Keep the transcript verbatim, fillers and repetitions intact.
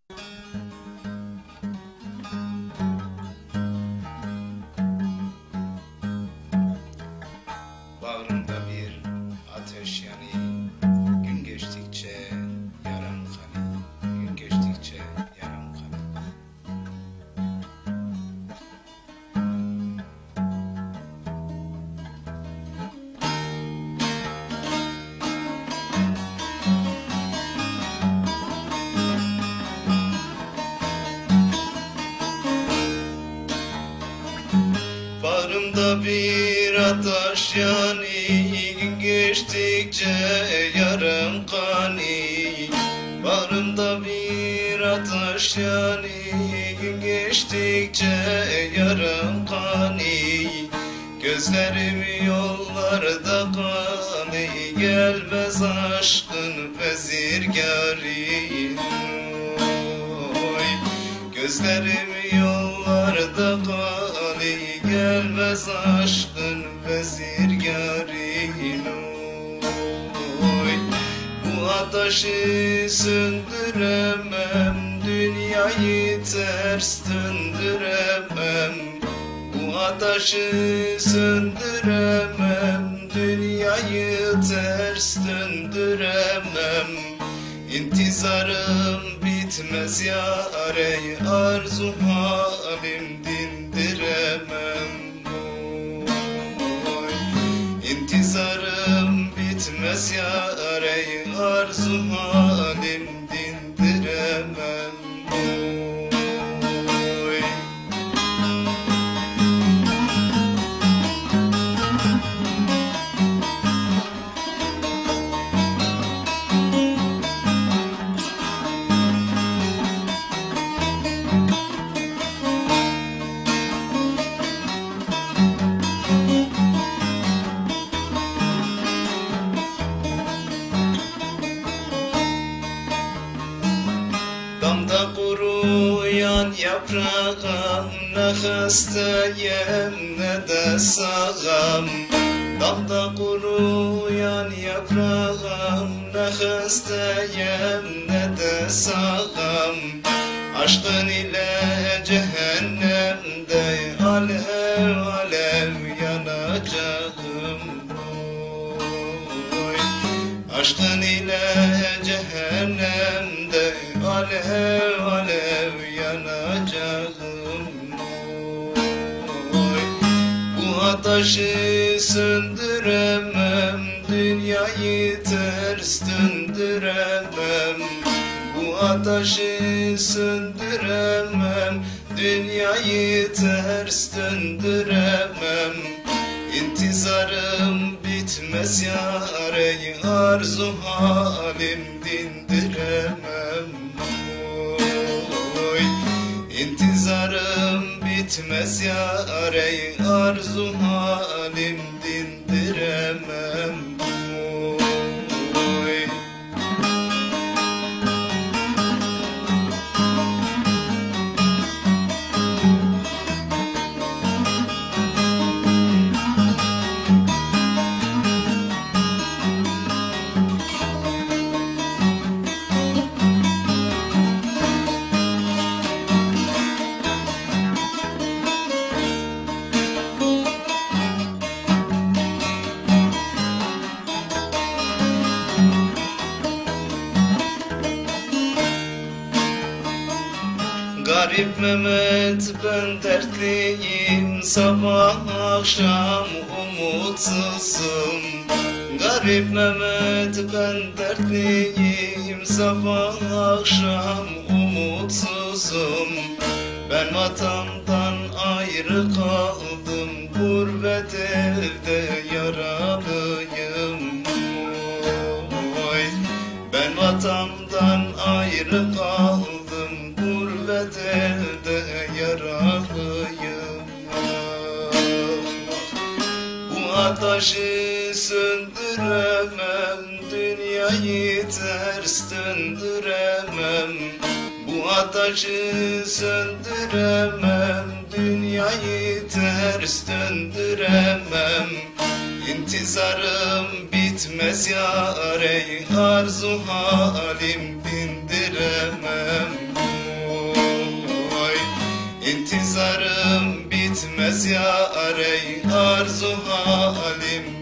Bağrımda bir ateş yanı, gün geçtikçe yaram kanı, gün geçtikçe yaram kanı. Bağrımda bir ateş yanı, gün geçtikçe yarım kanı. Bağrımda bir ateş yanı, gün geçtikçe yarım kanı. Gözlerim yollarda kanı, gelmez aşkın bezirgâri. Oy, gözlerim yollarda kanı, gelmez aşkın bezirgârin. Oy, bu ateşi söndüremem, dünyayı ters döndüremem. Bu ateşi söndüremem, dünyayı ters döndüremem. İntizarım bitmez yâre, arzu halim dindiremem. Oy, İntizarım bitmez yâre, arzu halim dindiremem. Oy. Damda kuruyan yaprağım, ne hastayım ne de sağam. Damda kuruyan yaprağım, ne hastayım ne de sağam. Aşkın ile cehennemde alev alev yanacağım. Oy, aşkın ile cehennemde alev alev yanacağım. Oy, bu ateşi söndüremem, dünyayı ters döndüremem. Bu ateşi söndüremem, dünyayı ters döndüremem. İntizarım bitmez yâre, arzu halim dindiremem. Oy, İntizarım bitmez yâre, arzu halim dindiremem. Oy. Garip Mehmet ben dertliyim, sabah akşam umutsuzum. Garip Mehmet ben dertliyim, sabah akşam umutsuzum. Ben vatandan ayrı kaldım, gurbet evde yaralıyım. Oy, ben vatandan ayrı kaldım, gurbet evde yaralıyım. Bu ateşi söndüremem, dünyayı ters döndüremem. Bu ateşi söndüremem, dünyayı ters döndüremem. İntizarım bitmez yâre, arzu halim dindiremem. İntizarım bitmez ya ey arzu halim.